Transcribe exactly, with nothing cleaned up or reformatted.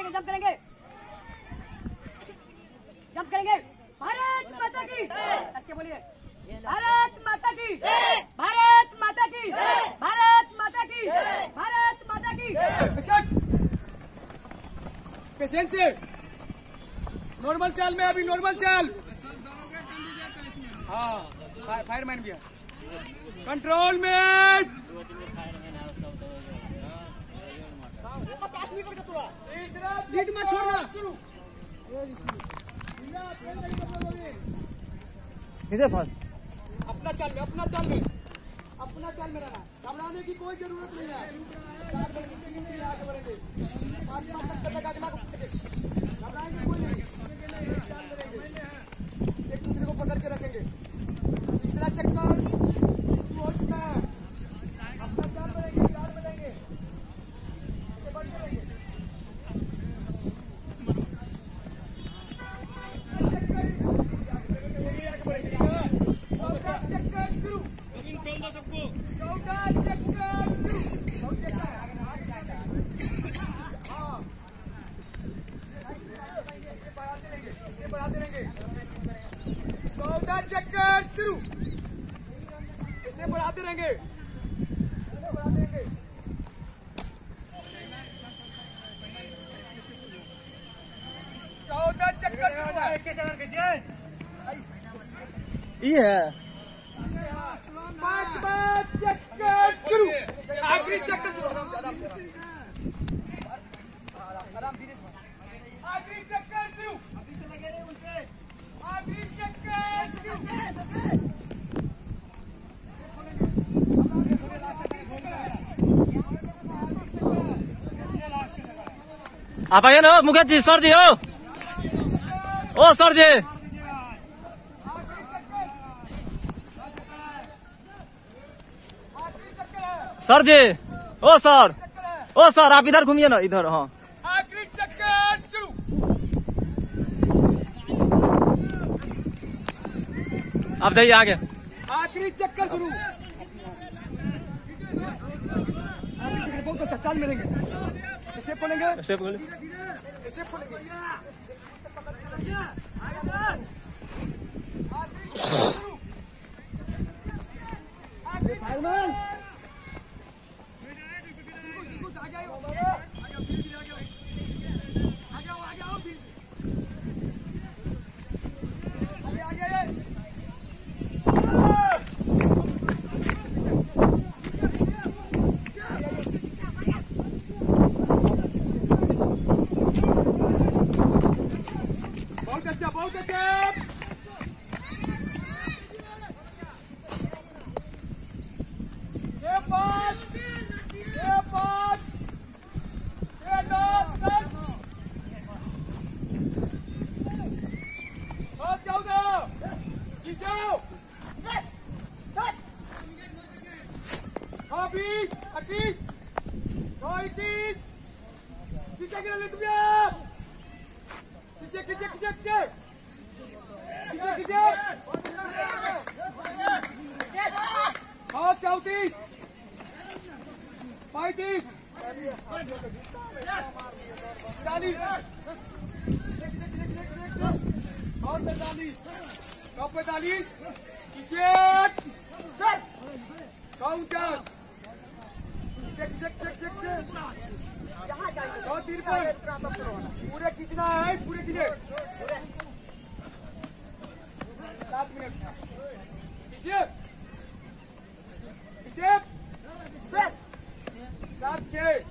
करेंगे जंप करेंगे जंप करेंगे। भारत माता की सत्य बोलिए। भारत माता की भारत माता की भारत माता की भारत माता की। पेशेंस से नॉर्मल चाल में, अभी नॉर्मल चाल। हाँ फायरमैन भी है। कंट्रोल में लीड मत छोड़ना। अपना चाल में अपना चाल में अपना चाल में रहना। घबराने की कोई जरूरत नहीं है। आगे बढ़ेंगे पाँच पाँच तक अगला घबराएंगे कोई नहीं। एक दूसरे को पकड़ के रखेंगे। तीसरा चक्कर अपना चाल बढ़ेंगे, चाल बढ़ेंगे बढ़ते रहेंगे। सबको चौदह चक्कर बढ़ाते रहेंगे। चौदह चक्कर शुरू। इसे बढ़ाते रहेंगे बढ़ाते रहेंगे। चौदह चक्कर ये है पांच पांच चक्कर शुरू। आखिरी चक्कर शुरू। आराम धीरे आखिरी चक्कर शुरू। आखिरी चक्कर शुरू। आप आइए ना मुकेश जी। सर जी हो ओ सर जी। सर जी ओ सर ओ सर आप इधर घूमिए ना इधर। हाँ आखिरी चक्कर शुरू। आप जाइए आगे। आखिरी चक्कर शुरू। बहुत अच्छा चाल मिलेंगे। कैसे खोलेंगे स्टेप खोले। कैसे खोलेंगे। बहुत अच्छा बहुत अच्छा। ये पाँच ये पाँच ये नौ दस और चौदह खींचो। हाँ बीस इक्कीस नौ इक्कीस पीछे गिरा ले तुम यार। खींचे खींचे खींचे खींचे खींचे खींचे। हाँ चौतीस पैंतीस चालीस और पैंतालीस सौ पैंतालीस counter. Check check check check check. सौ तिरपन पूरे खींचना है पूरे खींचे। सात मिनट खींचे खींचे। सात छह